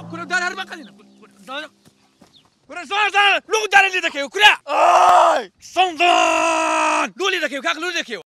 كنا دار هالمقالين كنا صندان لو دار اللي ذكيو كلا آي صندان لولي ذكيو كاك لولي ذكيو